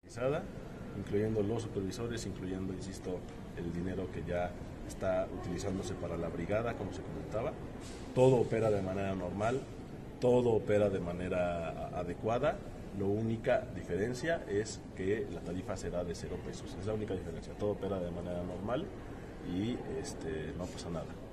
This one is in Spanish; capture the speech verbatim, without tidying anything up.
Incluyendo los supervisores, incluyendo, insisto, el dinero que ya está utilizándose para la brigada, como se comentaba. Todo opera de manera normal, todo opera de manera adecuada. La única diferencia es que la tarifa será de cero pesos. Es la única diferencia. Todo opera de manera normal y este, no pasa nada.